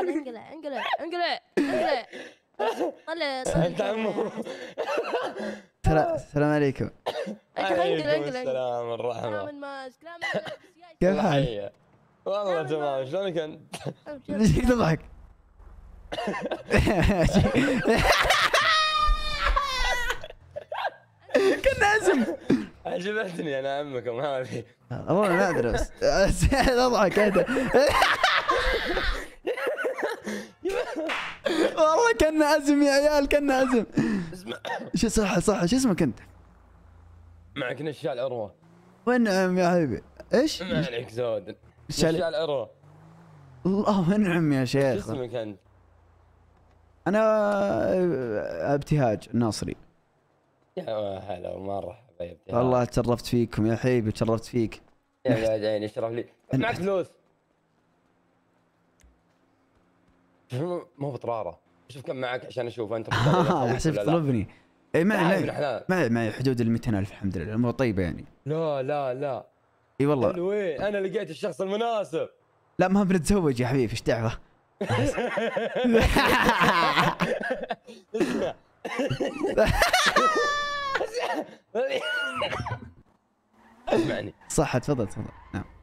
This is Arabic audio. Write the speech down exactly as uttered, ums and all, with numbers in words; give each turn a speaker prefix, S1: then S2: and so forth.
S1: انقلع انقلع انقلع انقلع طلع
S2: انت عمو.
S3: السلام عليكم.
S2: عليكم السلام ورحمة.
S1: كلام الماس كلام الماس.
S3: كيف حالك؟
S2: والله تمام، شلونك انت؟
S3: ليش تضحك؟ كنا عزم.
S2: عجبتني انا عمكم هذه.
S3: والله ما ادري بس اضحك هذا. والله كنا عزم يا عيال، كنا عزم.
S2: اسمع
S3: شو صح صح شو اسمك انت؟
S2: معك نشال عروة.
S3: ونعم يا حبيبي. ايش؟
S2: ما عليك زود.
S3: نشال
S2: نشال عروة.
S3: الله ونعم يا
S2: شو
S3: شيخ.
S2: اسمك انت؟
S3: انا ابتهاج الناصري.
S2: يا هلا ومرحبا يا ابتهاج.
S3: والله تشرفت فيكم يا حبيبي، تشرفت فيك.
S2: يا بعد عيني، شرف لي. معك فلوس؟ مو بطرارة. شوف كم معك عشان اشوف انت.
S3: حسبت تطلبني. اي معي
S2: معي
S3: معي معي حدود ال مئتين ألف الحمد لله، الامور طيبه يعني.
S2: لا لا لا.
S3: اي والله.
S2: حلوين، انا لقيت الشخص المناسب.
S3: لا ما بنتزوج يا حبيبي، ايش دعوه؟
S2: اسمعني.
S3: صح تفضل تفضل. نعم.